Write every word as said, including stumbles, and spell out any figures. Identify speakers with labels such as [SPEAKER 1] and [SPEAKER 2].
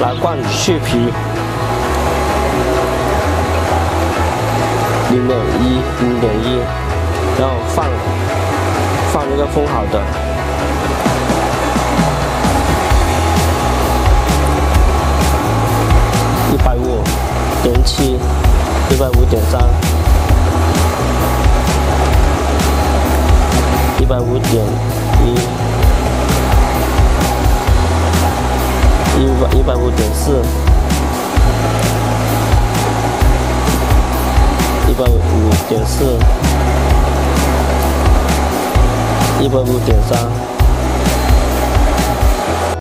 [SPEAKER 1] 打罐去皮，零点一，零点一，然后放放那个封好的。 一百五点七，一百五点三，一百五点一，一百一百五点四，一百五点四，一百五点三。